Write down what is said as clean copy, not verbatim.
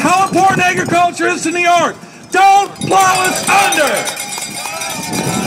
how important agriculture is to New York. Don't plow us under!